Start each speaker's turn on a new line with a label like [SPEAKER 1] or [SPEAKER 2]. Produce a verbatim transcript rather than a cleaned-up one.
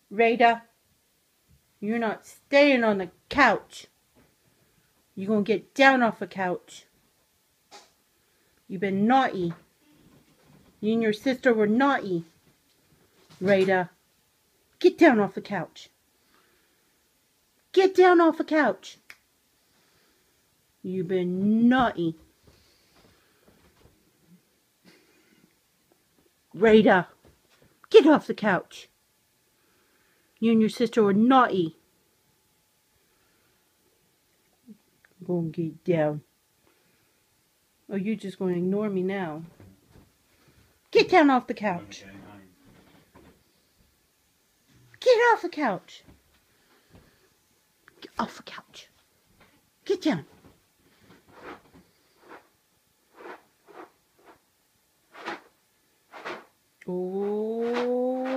[SPEAKER 1] Raida, you're not staying on the couch. You're going to get down off the couch. You've been naughty. You and your sister were naughty. Raida, get down off the couch. Get down off the couch. You've been naughty. Raida, get off the couch. You and your sister were naughty. Go and get down. Oh, you're just going to ignore me now. Get down off the couch. Get off the couch. Get off the couch. Get down. Oh.